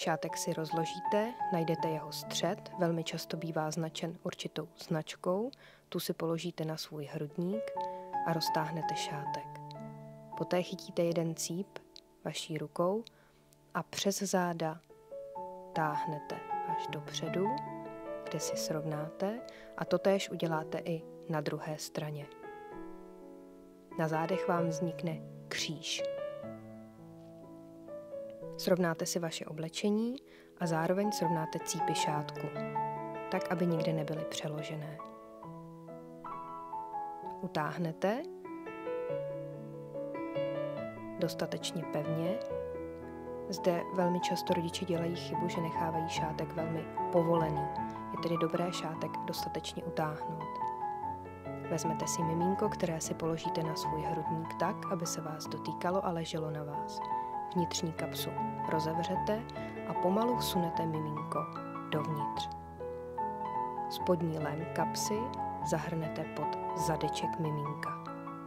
Šátek si rozložíte, najdete jeho střed, velmi často bývá značen určitou značkou, tu si položíte na svůj hrudník a roztáhnete šátek. Poté chytíte jeden cíp vaší rukou a přes záda táhnete až dopředu, kde si srovnáte, a totéž uděláte i na druhé straně. Na zádech vám vznikne kříž. Srovnáte si vaše oblečení a zároveň srovnáte cípy šátku, tak, aby nikde nebyly přeložené. Utáhnete dostatečně pevně. Zde velmi často rodiče dělají chybu, že nechávají šátek velmi povolený. Je tedy dobré šátek dostatečně utáhnout. Vezmete si miminko, které si položíte na svůj hrudník tak, aby se vás dotýkalo a leželo na vás. Vnitřní kapsu rozevřete a pomalu vsunete miminko dovnitř. Spodní lem kapsy zahrnete pod zadeček miminka.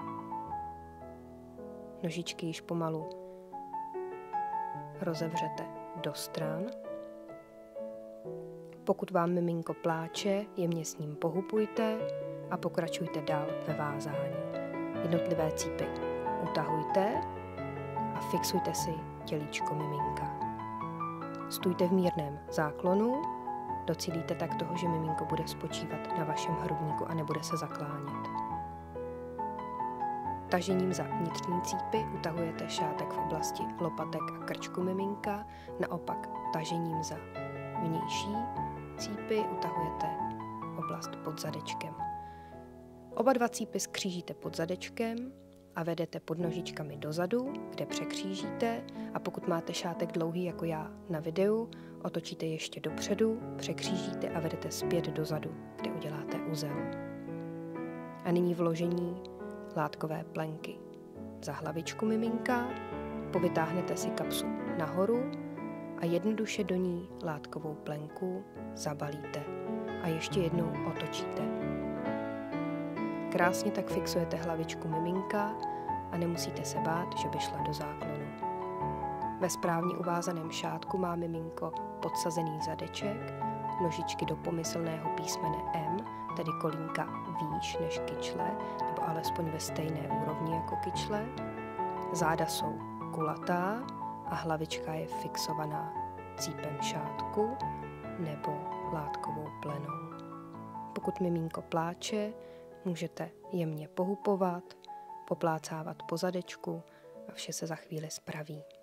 Nožičky již pomalu rozevřete do stran. Pokud vám miminko pláče, jemně s ním pohupujte a pokračujte dál ve vázání. Jednotlivé cípy utahujte a fixujte si tělíčko miminka. Stůjte v mírném záklonu, docílíte tak toho, že miminko bude spočívat na vašem hrudníku a nebude se zaklánět. Tažením za vnitřní cípy utahujete šátek v oblasti lopatek a krčku miminka, naopak tažením za vnější cípy utahujete oblast pod zadečkem. Oba dva cípy skřížíte pod zadečkem a vedete pod nožičkami dozadu, kde překřížíte, a pokud máte šátek dlouhý jako já na videu, otočíte ještě dopředu, překřížíte a vedete zpět dozadu, kde uděláte uzel. A nyní vložení látkové plenky. Za hlavičku miminka povytáhnete si kapsu nahoru a jednoduše do ní látkovou plenku zabalíte a ještě jednou otočíte. Krásně tak fixujete hlavičku miminka a nemusíte se bát, že by šla do záklonu. Ve správně uvázaném šátku má miminko podsazený zadeček, nožičky do pomyslného písmene M, tedy kolínka výš než kyčle, nebo alespoň ve stejné úrovni jako kyčle. Záda jsou kulatá a hlavička je fixovaná cípem šátku nebo látkovou plenou. Pokud miminko pláče, můžete jemně pohupovat, poplácávat po zadečku a vše se za chvíli spraví.